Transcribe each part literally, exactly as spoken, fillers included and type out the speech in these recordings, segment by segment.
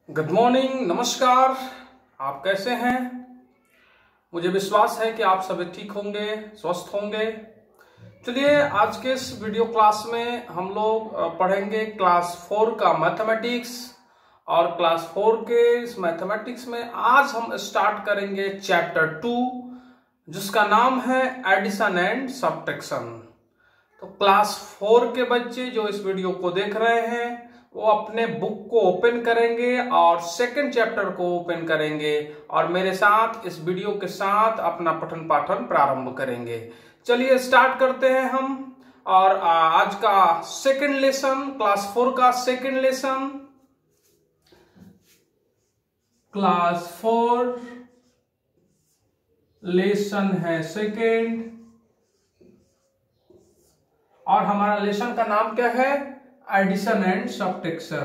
Good morning, नमस्कार। आप कैसे हैं? मुझे विश्वास है कि आप सभी ठीक होंगे, स्वस्थ होंगे। चलिए, आज के इस वीडियो क्लास में हम लोग पढ़ेंगे क्लास फोर का मैथमेटिक्स। और क्लास फोर के इस मैथमेटिक्स में आज हम स्टार्ट करेंगे चैप्टर टू, जिसका नाम है एडिशन एंड सब्ट्रैक्शन। तो क्लास फोर के बच्चे जो इस वीडियो को देख रहे हैं वो अपने बुक को ओपन करेंगे और सेकंड चैप्टर को ओपन करेंगे और मेरे साथ इस वीडियो के साथ अपना पठन पाठन प्रारंभ करेंगे। चलिए स्टार्ट करते हैं हम। और आज का सेकंड लेसन, क्लास फोर का second lesson, class four lesson है सेकंड। और हमारा लेसन का नाम क्या है? Addition and subtraction.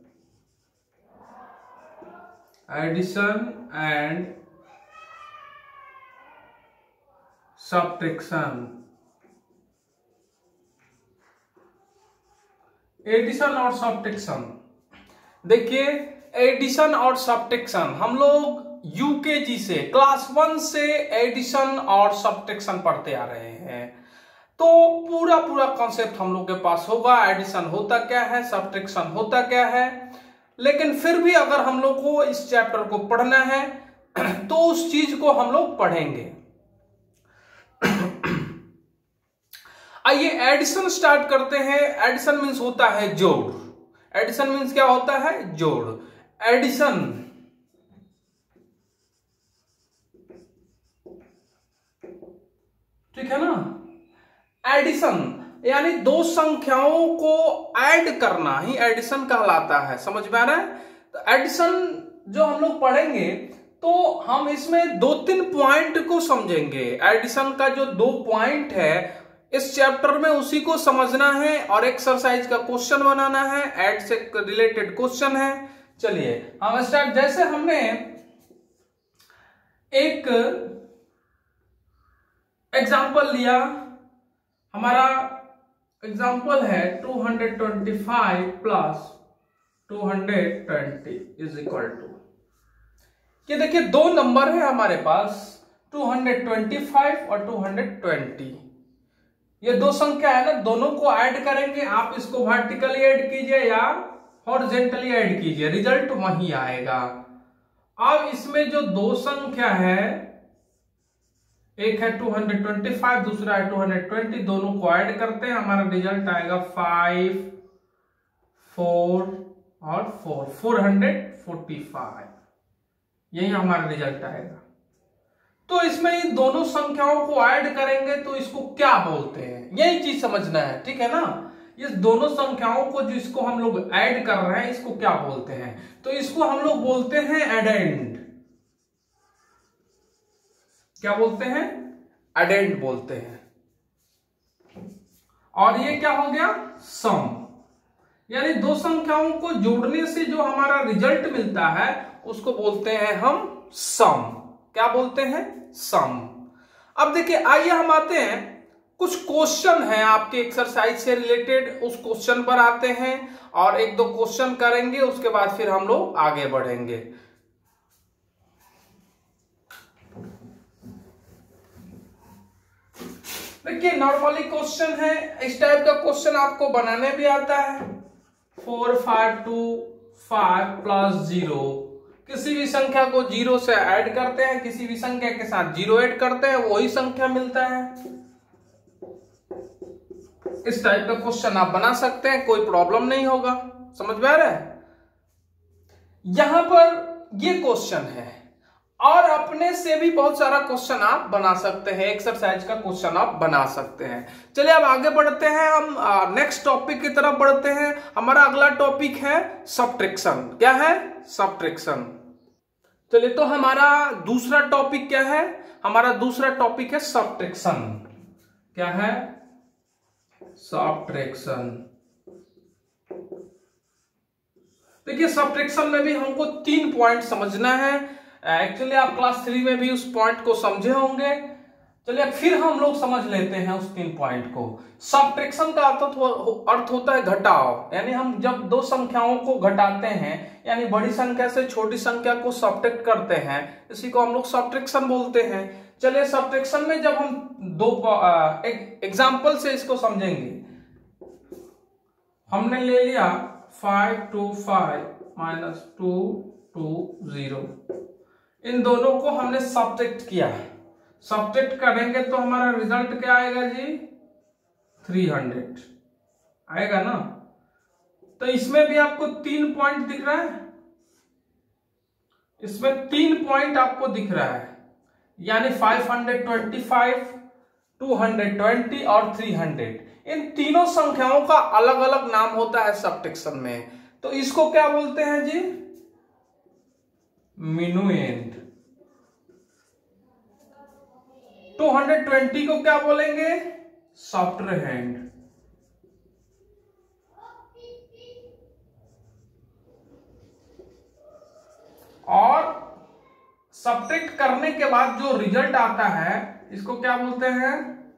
Addition and subtraction. Addition और सब्ट्रैक्शन, देखिए एडिशन और सब्ट्रैक्शन हम लोग यूकेजी से, क्लास वन से एडिशन और सब्ट्रैक्शन पढ़ते आ रहे हैं। तो पूरा पूरा कॉन्सेप्ट हम लोग के पास होगा। एडिशन होता क्या है, सब्ट्रैक्शन होता क्या है। लेकिन फिर भी अगर हम लोग को इस चैप्टर को पढ़ना है तो उस चीज को हम लोग पढ़ेंगे। आइए एडिशन स्टार्ट करते हैं। एडिशन मीन्स होता है जोड़। एडिशन मीन्स क्या होता है? जोड़। एडिशन ठीक है ना। एडिशन यानी दो संख्याओं को ऐड करना ही एडिशन कहलाता है। समझ में आ रहा है? तो एडिशन जो हम लोग पढ़ेंगे तो हम इसमें दो तीन पॉइंट को समझेंगे। एडिशन का जो दो पॉइंट है इस चैप्टर में उसी को समझना है और एक्सरसाइज का क्वेश्चन बनाना है। ऐड से रिलेटेड क्वेश्चन है। चलिए हम स्टार्ट। जैसे हमने एक एग्जांपल लिया, हमारा एग्जांपल है two hundred twenty five plus two hundred twenty is equal to. ये देखिए दो नंबर है हमारे पास, टू हंड्रेड ट्वेंटी फाइव और टू हंड्रेड ट्वेंटी। ये दो संख्या है ना, दोनों को ऐड करेंगे। आप इसको वर्टिकली ऐड कीजिए या हॉरिजॉन्टली ऐड कीजिए, रिजल्ट वही आएगा। अब इसमें जो दो संख्या है, एक है टू हंड्रेड ट्वेंटी फाइव, दूसरा है टू हंड्रेड ट्वेंटी, दोनों को ऐड करते हैं, हमारा रिजल्ट आएगा फाइव, फोर और four, four hundred forty five. यही हमारा रिजल्ट आएगा। तो इसमें इन दोनों संख्याओं को ऐड करेंगे तो इसको क्या बोलते हैं, यही चीज समझना है। ठीक है ना। इस दोनों संख्याओं को जिसको हम लोग ऐड कर रहे हैं इसको क्या बोलते हैं? तो इसको हम लोग बोलते हैं एडेंड। क्या बोलते हैं? एडेंड बोलते हैं। और ये क्या हो गया? सम। यानी दो संख्याओं को जोड़ने से जो हमारा रिजल्ट मिलता है उसको बोलते हैं हम सम। क्या बोलते हैं? सम। अब देखिए, आइए हम आते हैं, कुछ क्वेश्चन है आपके एक्सरसाइज से रिलेटेड, उस क्वेश्चन पर आते हैं और एक दो क्वेश्चन करेंगे, उसके बाद फिर हम लोग आगे बढ़ेंगे। देखिए नॉर्मली क्वेश्चन है, इस टाइप का क्वेश्चन आपको बनाने भी आता है। Four five two five plus zero, किसी भी संख्या को जीरो से ऐड करते हैं, किसी भी संख्या के साथ जीरो ऐड करते हैं, वही संख्या मिलता है। इस टाइप का क्वेश्चन आप बना सकते हैं, कोई प्रॉब्लम नहीं होगा। समझ में आ रहा है? यहां पर ये क्वेश्चन है और अपने से भी बहुत सारा क्वेश्चन आप बना सकते हैं, एक्सरसाइज का क्वेश्चन आप बना सकते हैं। चलिए अब आगे बढ़ते हैं, हम नेक्स्ट टॉपिक की तरफ बढ़ते हैं। हमारा अगला टॉपिक है सब्ट्रैक्शन। क्या है? सब्ट्रैक्शन। चलिए, तो हमारा दूसरा टॉपिक क्या है? हमारा दूसरा टॉपिक है सब्ट्रैक्शन। क्या है? सब्ट्रैक्शन। देखिए सब्ट्रैक्शन में भी हमको तीन पॉइंट समझना है। एक्चुअली आप क्लास थ्री में भी उस पॉइंट को समझे होंगे। चलिए अब फिर हम लोग समझ लेते हैं उस तीन पॉइंट को। सब्ट्रैक्शन का अर्थ अर्थ होता है घटाव, यानी हम जब दो संख्याओं को घटाते हैं, यानी बड़ी संख्या से छोटी संख्या को सब्ट्रैक्ट करते हैं, इसी को हम लोग सब्ट्रैक्शन बोलते हैं। चलिए सब्ट्रैक्शन में जब हम दो एक एग्जाम्पल से इसको समझेंगे। हमने ले लिया five two five minus two two zero, इन दोनों को हमने सब्ट्रैक्ट किया। सब्ट्रैक्ट करेंगे तो हमारा रिजल्ट क्या आएगा जी, थ्री हंड्रेड आएगा ना। तो इसमें भी आपको तीन पॉइंट दिख रहा है, इसमें तीन पॉइंट आपको दिख रहा है, यानी five hundred twenty five, two hundred twenty और थ्री हंड्रेड। इन तीनों संख्याओं का अलग अलग नाम होता है सब्ट्रैक्शन में। तो इसको क्या बोलते हैं जी, मिनुएंड। टू हंड्रेड ट्वेंटी को क्या बोलेंगे, सब्ट्रैहेंड। और सब्ट्रैक्ट करने के बाद जो रिजल्ट आता है इसको क्या बोलते हैं,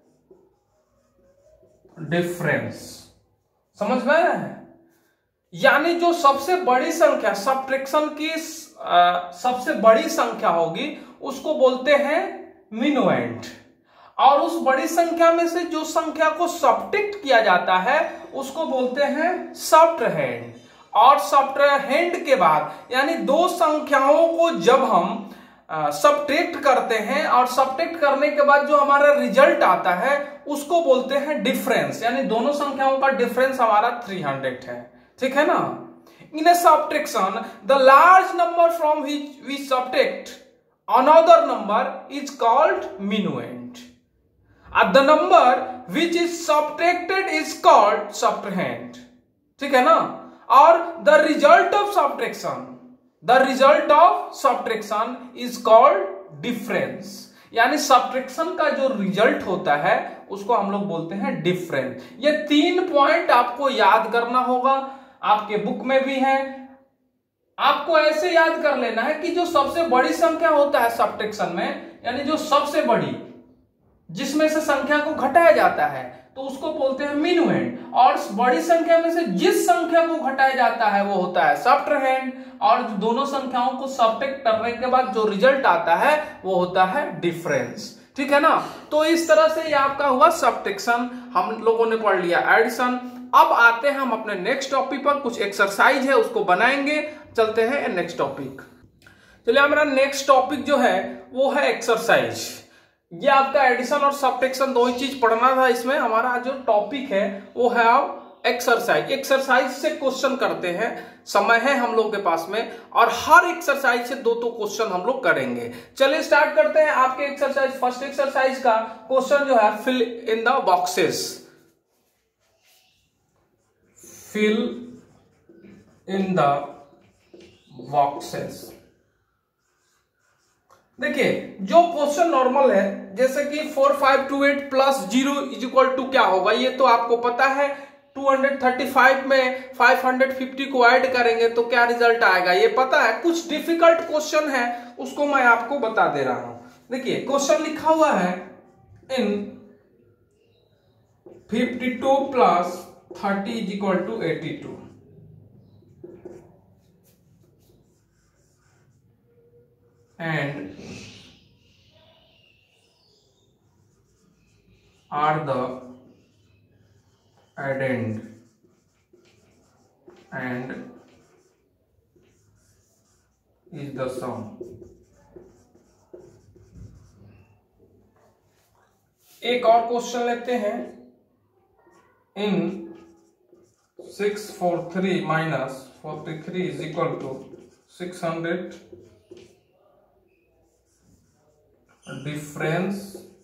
डिफरेंस। समझ में आया है? यानी जो सबसे बड़ी संख्या सब्ट्रैक्शन की आ, सबसे बड़ी संख्या होगी उसको बोलते हैं मिनुएंड, और उस बड़ी संख्या में से जो संख्या को सब्ट्रैक्ट किया जाता है उसको बोलते हैं सब्ट्रैहेंड। और सब्ट्रैहेंड के बाद यानी दो संख्याओं को जब हम सब्ट्रैक्ट करते हैं और सब्ट्रैक्ट करने के बाद जो हमारा रिजल्ट आता है उसको बोलते हैं डिफरेंस, यानी दोनों संख्याओं का डिफरेंस हमारा थ्री हंड्रेड है। ठीक है ना। In a subtraction the large number from which we subtract another number is called minuend, and the number which is subtracted is called subtrahend। ठीक है ना। और the result of subtraction the result of subtraction is called difference, यानी subtraction का जो result होता है उसको हम लोग बोलते हैं डिफरेंस। ये तीन पॉइंट आपको याद करना होगा, आपके बुक में भी है। आपको ऐसे याद कर लेना है कि जो सबसे बड़ी संख्या होता है सब्ट्रैक्शन में, यानी जो सबसे बड़ी जिसमें से संख्या को घटाया जाता है तो उसको बोलते हैं मिनुएंड, और बड़ी संख्या में से जिस संख्या को घटाया जाता है वो होता है सब्ट्रैहेंड, और दोनों संख्याओं को सब्ट्रैक्ट करने के बाद जो रिजल्ट आता है वो होता है डिफरेंस। ठीक है ना। तो इस तरह से ये आपका हुआ सब्ट्रैक्शन, हम लोगों ने पढ़ लिया एडिशन। अब आते हैं हम अपने नेक्स्ट टॉपिक पर, कुछ एक्सरसाइज है उसको बनाएंगे। चलते हैं नेक्स्ट टॉपिक। चलिए हमारा नेक्स्ट टॉपिक जो है वो है एक्सरसाइज। ये आपका एडिशन और सब्ट्रैक्शन दो ही चीज पढ़ना था। इसमें हमारा जो टॉपिक है वो है अब एक्सरसाइज। एक्सरसाइज से क्वेश्चन करते हैं, समय है हम लोग के पास में, और हर एक्सरसाइज से दो दो क्वेश्चन हम लोग करेंगे। चलिए स्टार्ट करते हैं आपके एक्सरसाइज। फर्स्ट एक्सरसाइज का क्वेश्चन जो है fill in the boxes. Fill in the boxes. देखिए जो क्वेश्चन नॉर्मल है, जैसे कि four five two eight plus zero is equal to क्या होगा, ये तो आपको पता है। टू हंड्रेड थर्टी फाइव में फाइव हंड्रेड फिफ्टी को ऐड करेंगे तो क्या रिजल्ट आएगा ये पता है। कुछ डिफिकल्ट क्वेश्चन है उसको मैं आपको बता दे रहा हूं। देखिए क्वेश्चन लिखा हुआ है in fifty two plus thirty is equal to eighty two. And are the addend and is the sum। एक और क्वेश्चन लेते हैं। In six four three minus forty three is equal to six hundred, difference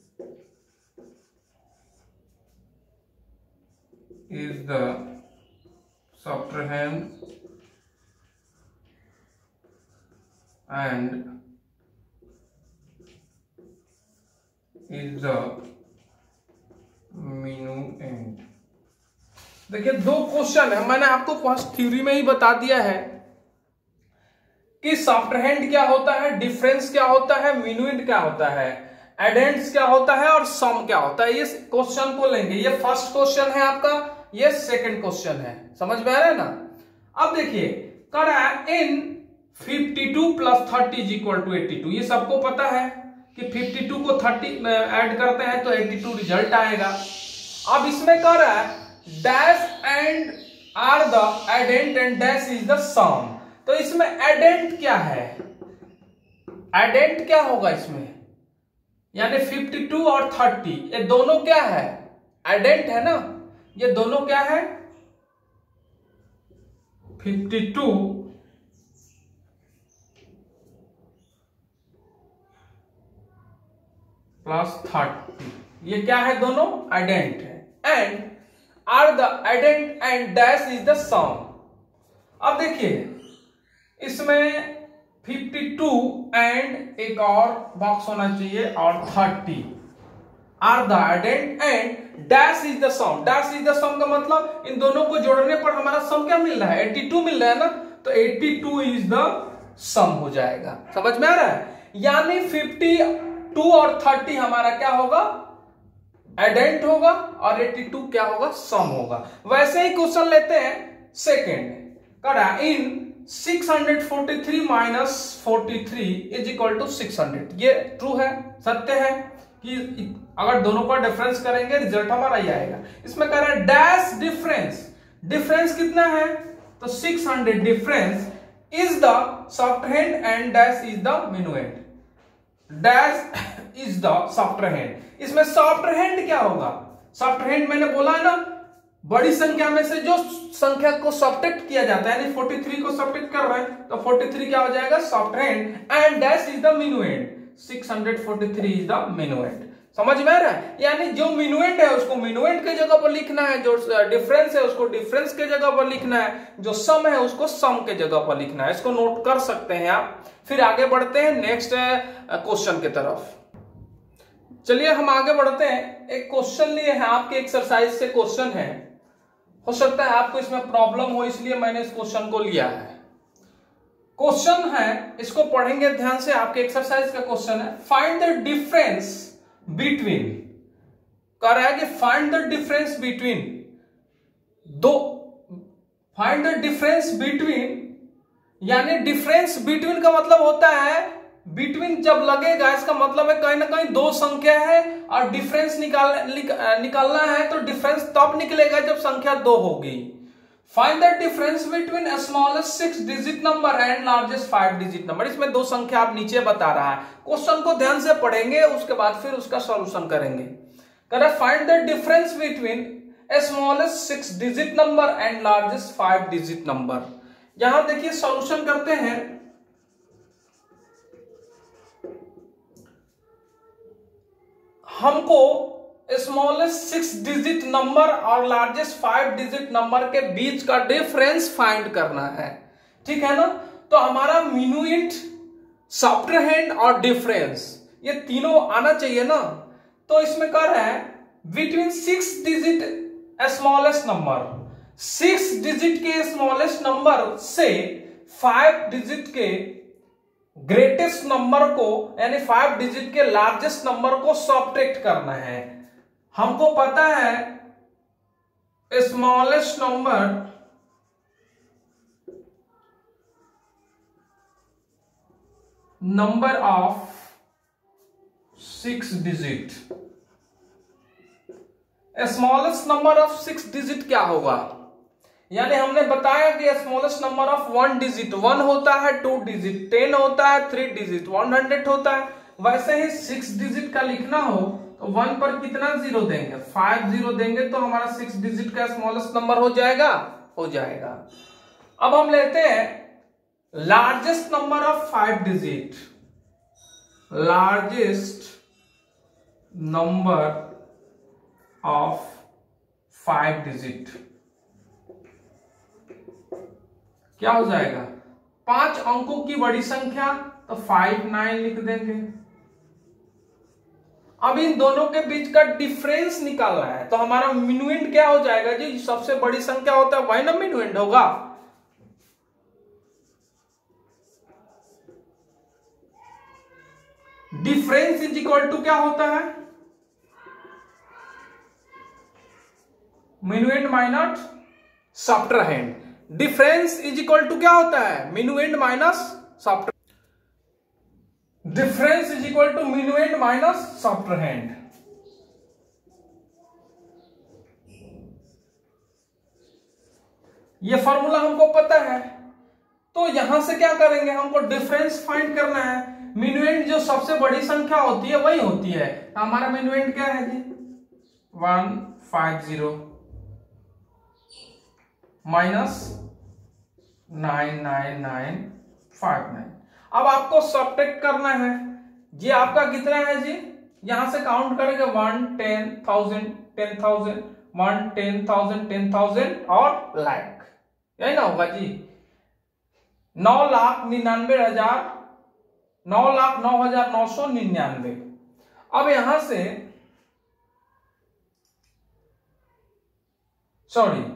is the subtrahend and is the minuend। देखिए दो question है, मैंने आपको first theory में ही बता दिया है कि सब्ट्रैहेंड क्या होता है, डिफरेंस क्या होता है, मिनुएंड क्या होता है। एडेंट्स क्या होता है और सम क्या होता है, ये क्वेश्चन को लेंगे। ये फर्स्ट क्वेश्चन है आपका, ये सेकंड क्वेश्चन है, समझ में आ रहा है ना। अब देखिए कर रहा है in fifty two plus thirty is equal to eighty two. ये सबको पता है कि फिफ्टी टू को थर्टी ऐड करते हैं तो एटी टू रिजल्ट आएगा। अब इसमें कर रहा है dash and are the addend and dash is the sum. तो इसमें एडेंट क्या है, एडेंट क्या होगा इसमें, यानी फिफ्टी टू और थर्टी ये दोनों क्या है, एडेंट है ना। ये दोनों क्या है, फिफ्टी टू प्लस थर्टी, ये क्या है, दोनों एडेंट है। And are the addend and dash is the sum. अब देखिए इसमें फिफ्टी टू एंड एक और बॉक्स होना चाहिए और thirty are the addend and dash is the sum. Dash is the sum का मतलब इन दोनों को जोड़ने पर हमारा सम क्या मिल रहा है, एटी टू मिल रहा है ना, तो eighty two is the sum हो जाएगा। समझ में आ रहा है, यानी फिफ्टी टू और थर्टी हमारा क्या होगा, एडेंट होगा और एटी टू क्या होगा, सम होगा। वैसे ही क्वेश्चन लेते हैं सेकेंड, करा in six hundred forty three minus forty three is equal to six hundred. ये ट्रू है, सत्य है कि अगर दोनों का डिफरेंस करेंगे रिजल्ट हमारा ही आएगा। इसमें कह रहा है डैश डिफरेंस, डिफरेंस कितना है, तो six hundred difference is the subtrahend and dash is the minuend. Dash is the subtrahend, इसमें सॉफ्टहैंड क्या होगा, सॉफ्टहैंड मैंने बोला है ना, बड़ी संख्या में से जो संख्या को सब्ट्रैक्ट किया जाता है, यानी फोर्टी थ्री को सब्ट्रैक्ट कर रहे हैं तो फोर्टी थ्री क्या हो जाएगा, subtrahend and dash is the minuend. Six hundred forty three is the minuend. समझ में आ रहा है, यानी जो मिनुएंड है उसको मिनुएंड के जगह पर लिखना है, जो डिफरेंस है उसको डिफरेंस के जगह पर लिखना है, जो सम है उसको सम के जगह पर लिखना है। इसको नोट कर सकते हैं आप। फिर आगे बढ़ते हैं नेक्स्ट क्वेश्चन की तरफ। चलिए हम आगे बढ़ते हैं। एक क्वेश्चन लिए हैं आपके, एक्सरसाइज से क्वेश्चन है, हो सकता है आपको इसमें प्रॉब्लम हो इसलिए मैंने इस क्वेश्चन को लिया है। क्वेश्चन है, इसको पढ़ेंगे ध्यान से, आपके एक्सरसाइज का क्वेश्चन है। फाइंड द डिफरेंस बिटवीन, कह रहा है कि फाइंड द डिफरेंस बिटवीन दो, फाइंड द डिफरेंस बिटवीन, यानी डिफरेंस बिटवीन का मतलब होता है बिटवीन जब लगेगा इसका मतलब है कहीं ना कहीं दो संख्या है और डिफरेंस निकाल निकालना है, तो डिफरेंस तब निकलेगा जब संख्या दो होगी। Find the difference between smallest six digit number and largest five digit number. इसमें दो संख्या आप नीचे बता रहा है, क्वेश्चन को ध्यान से पढ़ेंगे उसके बाद फिर उसका सॉल्यूशन करेंगे। कह रहा है find the difference between smallest six digit number and largest five digit number. यहां देखिए सॉल्यूशन करते हैं। हमको स्मॉलेस्ट सिक्स डिजिट नंबर और लार्जेस्ट फाइव डिजिट नंबर के बीच का डिफरेंस फाइंड करना है, ठीक है ना। तो हमारा मिनुएंड, सॉफ्टहैंड और डिफरेंस ये तीनों आना चाहिए ना। तो इसमें कर रहा है between six digit smallest number, six digit के स्मॉलेस्ट नंबर से फाइव डिजिट के ग्रेटेस्ट नंबर को, यानी फाइव डिजिट के लार्जेस्ट नंबर को सब्ट्रैक्ट करना है। हमको पता है smallest number number of six digit, smallest number of six digit क्या होगा, यानी हमने बताया कि smallest number of one digit one होता है, टू डिजिट टेन होता है, थ्री डिजिट वन हंड्रेड होता है। वैसे ही सिक्स डिजिट का लिखना हो तो वन पर कितना जीरो देंगे, फाइव जीरो देंगे तो हमारा सिक्स डिजिट का स्मॉलेस्ट नंबर हो जाएगा, हो जाएगा। अब हम लेते हैं largest number of five digit, largest number of five digit क्या हो जाएगा, पांच अंकों की बड़ी संख्या, तो फाइव नाइन लिख देंगे। अब इन दोनों के बीच का डिफरेंस निकालना है, तो हमारा मिनुएंड क्या हो जाएगा जी, सबसे बड़ी संख्या होता है वही ना मिनुएंड होगा। डिफरेंस इज इक्वल टू क्या होता है, minuend minus subtrahend. Difference is equal to क्या होता है, minuend minus subtrahend. Difference is equal to minuend minus subtrahend. ये फॉर्मूला हमको पता है, तो यहां से क्या करेंगे, हमको डिफरेंस फाइंड करना है। मिनुएंड जो सबसे बड़ी संख्या होती है वही होती है। हमारा मिनुएंड क्या है जी, one five zero minus nine nine nine five nine. अब आपको सब्ट्रैक्ट करना है। ये आपका कितना है जी, यहां से काउंट करेंगे one ten thousand ten thousand one ten thousand ten thousand और लाख, यही ना होगा जी। नौ लाख निन्यानवे हजार नौ लाख नौ हजार नौ सौ निन्यानवे। अब यहां से सॉरी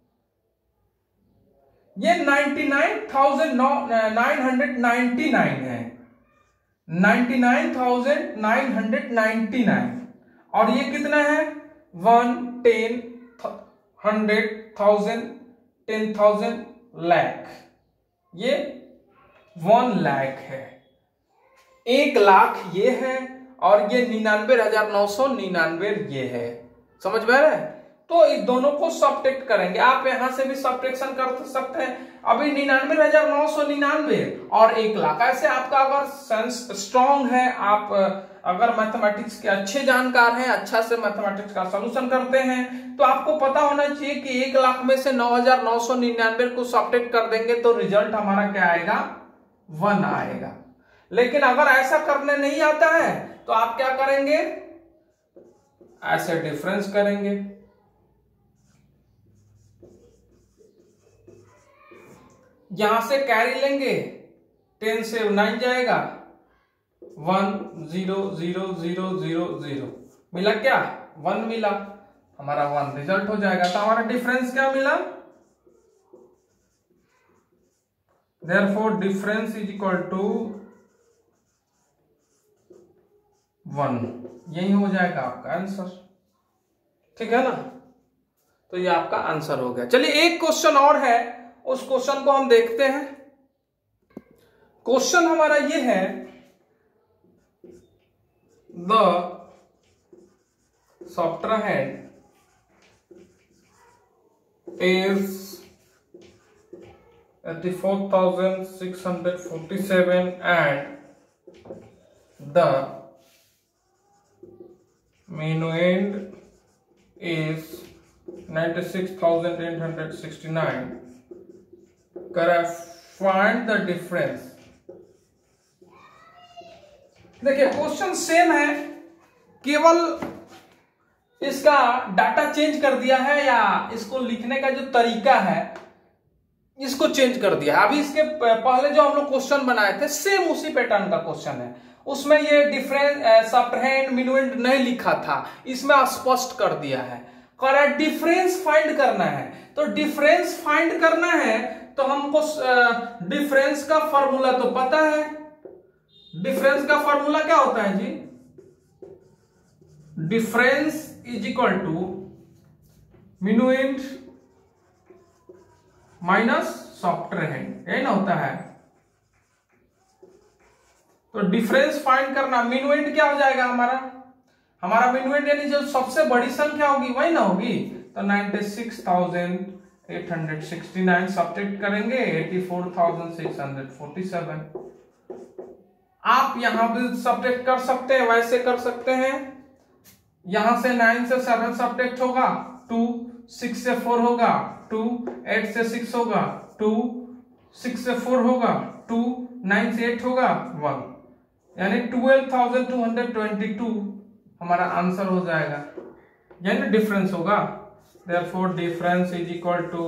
ये ninety nine thousand nine hundred ninety nine है, ninety nine thousand nine hundred ninety nine. और ये कितना है, one ten hundred thousand ten thousand lakh, ये वन लाख है। एक लाख ये है और ये निन्यानवे हजार नौ सौ निन्यानवे ये है। समझ में आ रहा है? तो इस दोनों को सब्ट्रैक्ट करेंगे। आप यहां से भी सब्ट्रैक्शन कर सकते हैं। अभी निन्यानवे हजार नौ सौ निन्यानवे और एक लाख, ऐसे आपका अगर सेंस स्ट्रॉन्ग है, आप अगर मैथमेटिक्स के अच्छे जानकार हैं, अच्छा से मैथमेटिक्स का सॉल्यूशन करते हैं, तो आपको पता होना चाहिए कि एक लाख में से नौ हजार नौ सौ निन्यानवे को सब्ट्रैक्ट कर देंगे तो रिजल्ट हमारा क्या आएगा, वन आएगा। लेकिन अगर ऐसा करने नहीं आता है तो आप क्या करेंगे, ऐसे डिफरेंस करेंगे। यहां से कैरी लेंगे, टेन से नाइन जाएगा, one zero zero zero zero zero मिला, क्या वन मिला, हमारा वन रिजल्ट हो जाएगा। तो हमारा डिफरेंस क्या मिला, therefore difference is equal to one. यही हो जाएगा आपका आंसर, ठीक है ना। तो ये आपका आंसर हो गया। चलिए एक क्वेश्चन और है, उस क्वेश्चन को हम देखते हैं। क्वेश्चन हमारा ये है, the subtrahend is eighty-four thousand six hundred forty-seven and the minuend is ninety-six thousand eight hundred sixty-nine. Find the difference. देखिए क्वेश्चन सेम है, केवल इसका डाटा चेंज कर दिया है या इसको लिखने का जो तरीका है इसको चेंज कर दिया है। अभी इसके पहले जो हम लोग क्वेश्चन बनाए थे सेम उसी पैटर्न का क्वेश्चन है, उसमें ये डिफरेंस सब्ट्रैहेंड मिनुएंड नहीं लिखा था, इसमें स्पष्ट कर दिया है। कह डिफरेंस फाइंड करना है, तो डिफरेंस फाइंड करना है तो हमको डिफरेंस का फॉर्मूला तो पता है। डिफरेंस का फॉर्मूला क्या होता है जी, difference is equal to minuend minus subtrahend, यही ना होता है। तो डिफरेंस फाइंड करना, मिनुएंड क्या हो जाएगा हमारा, हमारा मिनुएंड यानी जो सबसे बड़ी संख्या होगी वही ना होगी। तो ninety six thousand eight hundred sixty nine subtract करेंगे eighty four thousand six hundred forty seven. आप यहां भी सब्ट्रैक्ट कर सकते हैं, वैसे कर सकते हैं। यहां से नाइन से सेवन सब्ट्रैक्ट होगा, टू, सिक्स से फोर होगा, टू, एट से सिक्स होगा, टू, सिक्स से फोर होगा, टू, नाइन से एट होगा, वन, यानी twelve thousand two hundred twenty two हमारा आंसर हो जाएगा, यानी डिफरेंस होगा। Therefore difference is equal to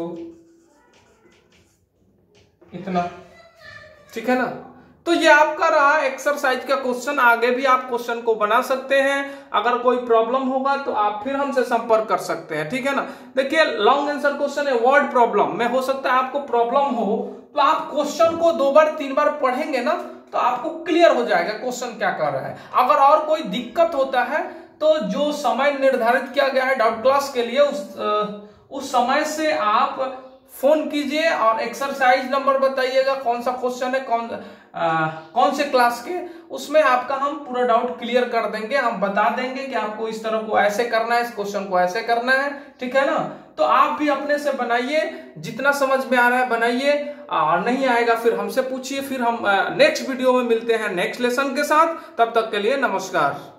इतना, ठीक है ना। तो ये आपका रहा एक्सरसाइज का क्वेश्चन। आगे भी आप क्वेश्चन को बना सकते हैं, अगर कोई प्रॉब्लम होगा तो आप फिर हमसे संपर्क कर सकते हैं, ठीक है ना। देखिए लॉन्ग आंसर क्वेश्चन है, वर्ड प्रॉब्लम में हो सकता है आपको प्रॉब्लम हो तो आप क्वेश्चन को दो बार तीन बार पढ़ेंगे ना तो आपको क्लियर हो जाएगा क्वेश्चन क्या कर रहा है। अगर और कोई दिक्कत होता है तो जो समय निर्धारित किया गया है डाउट क्लास के लिए उस उस समय से आप फोन कीजिए और एक्सरसाइज नंबर बताइएगा कौन सा क्वेश्चन है, कौन आ, कौन से क्लास के, उसमें आपका हम पूरा डाउट क्लियर कर देंगे। हम बता देंगे कि आपको इस तरह को ऐसे करना है, इस क्वेश्चन को ऐसे करना है, ठीक है ना। तो आप भी अपने से बनाइए, जितना समझ में आ रहा है बनाइए, और नहीं आएगा फिर हमसे पूछिए। फिर हम नेक्स्ट वीडियो में मिलते हैं नेक्स्ट लेसन के साथ। तब तक के लिए नमस्कार।